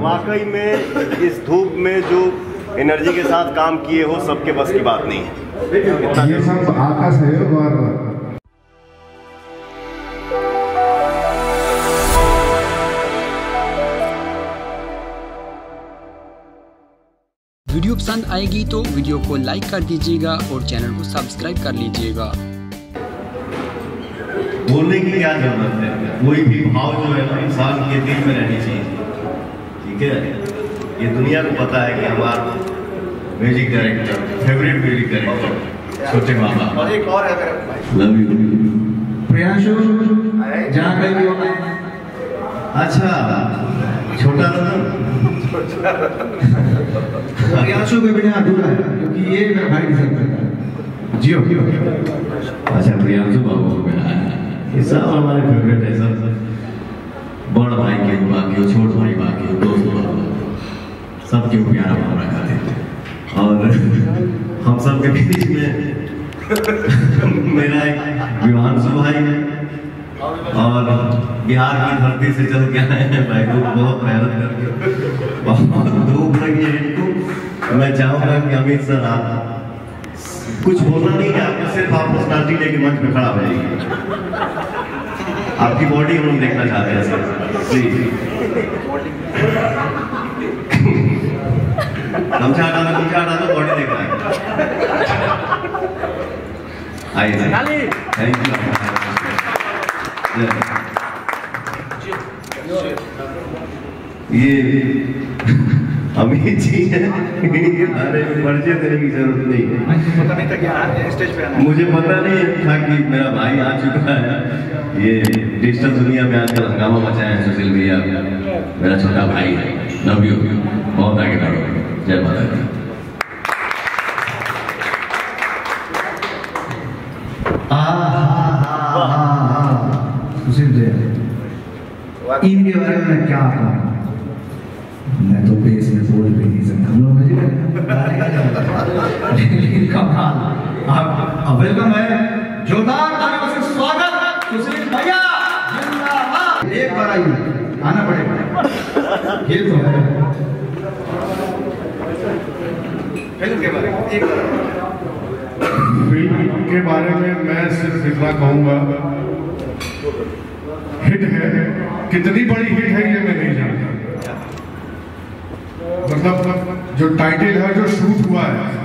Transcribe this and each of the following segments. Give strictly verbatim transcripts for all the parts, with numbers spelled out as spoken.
वाकई में इस धूप में जो एनर्जी के साथ काम किए हो सबके बस की बात नहीं है। ये सब आपका सहयोग और वीडियो पसंद आएगी तो वीडियो को लाइक कर दीजिएगा और चैनल को सब्सक्राइब कर लीजिएगा। बोलने की क्या जरूरत है, कोई भी भाव जो है ना इंसान के दिल में रहनी चाहिए। ठीक है, ये दुनिया को पता है कि हमारा music director, favourite music director छोटे मामा। और एक और है मेरा भाई, लव यू प्रियांशु, जहाँ कहीं भी होगा। अच्छा, छोटा रतन प्रियांशु के बिना अधूरा है, क्योंकि ये मेरा भाई डिजर्व करता है। जियो अच्छा, प्रियांशु बाबू ये सब हमारे फेवरेट है। सब बड़ भाई के बाकी हो, छोट भाई बाकी हो, दोस्त बाबू सब क्यों प्यारा भाव रखा थे। और हम सब के बीच में मेरा एक विवांशु भाई है और बिहार की धरती से चल के आए हैं भाई को बहुत मेहनत करके, बहुत धूप लगी है इनको। मैं चाहूंगा कि अमित सर आप कुछ बोलना नहीं है आपको, सिर्फ आप पर्सनालिटी लेके मंच पे खड़ा रहिए। आपकी बॉडी हम लोग देखना चाहते हैं सर, प्लीज। गमछा हटा दो, गमछा हटा दो, बॉडी देखना है। आइए, थैंक यू। ये अमित जी है, इनके बारे में परिचय देने की जरूरत नहीं है। पता नहीं था कि आज स्टेज पे आना है। मुझे पता नहीं था कि मेरा भाई आ चुका है। ये डिजिटल दुनिया में आजकल हंगामा मचाया है सोशल मीडिया। मेरा छोटा भाई है, लव यू, बहुत आगे बढ़ो। जय माता दी। इनके बारे में क्या कहूँ, मैं तो बेस में बोल भी नहीं सकता। लोग मुझे कमाल। आप वेलकम है, जोरदार तालियों से स्वागत सुशील भैया, जिंदाबाद। एक बार आइए, आना पड़ेगा। ये तो है फिल्म के बारे में। एक फिल्म के बारे में मैं सिर्फ इतना कहूँगा, हिट है। कितनी बड़ी हिट है ये मैं नहीं जानता। मतलब जो टाइटल है, जो शूट हुआ है,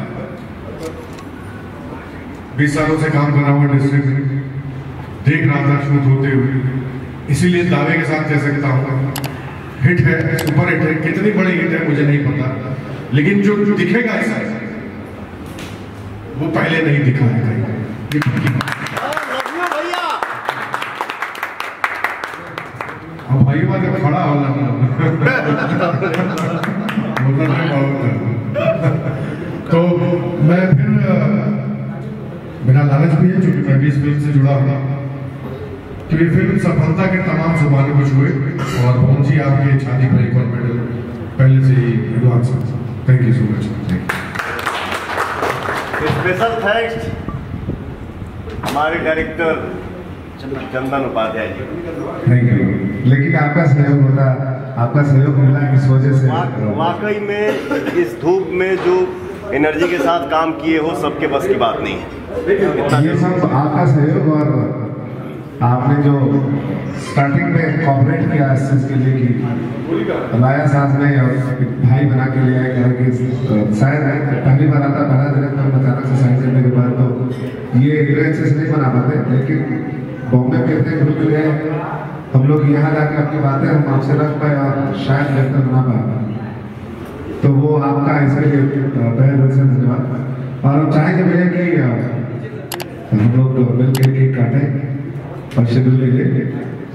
बीस सालों से काम कर रहा हूँ इंडस्ट्री में, देख रहा था शूट होते हुए, इसीलिए दावे के साथ कह सकता हूँ हिट है, सुपर हिट है। कितनी बड़ी हिट है मुझे नहीं पता, लेकिन जो दिखेगा ऐसा वो पहले नहीं दिखा है कहीं। अब भाई बात खड़ा होना तो मैं फिर मेरा लालच भी है, चूंकि मैं भी इस फिल्म से जुड़ा हूँ, तो ये फिल्म सफलता के तमाम शुभारंभ को छुए और पहुंची आपके छाती पर एक और मेडल पहले से ही advance. Thank you so much. Special thanks हमारे director Chandan Upadhyay ji. Thank you. लेकिन आपका सहयोग होता, आपका सहयोग मिला इस वजह से। वाकई में इस धूप में जो एनर्जी के साथ काम किए हो सबके बस की बात नहीं है। ये सब आपका सहयोग और आपने जो स्टार्टिंग में कॉपरेट किया इस चीज के लिए कि लाया साथ में और भाई बना के ले आए घर के। शायद पहली बार आता, पहला दिन में अचानक से साइन करने के बाद तो ये एक्सपीरियंसेस नहीं बना पाते, लेकिन बॉम्बे में इतने ग्रुप मिले हम लोग, यहाँ जाकर अपनी बातें हम आपसे रख पाए और शायद बेहतर बना पाए, तो वो आपका इसके लिए तहे दिल से धन्यवाद। और हम चाहेंगे भैया कि हम लोग मिल के केक काटें और शेड्यूल लीजिए।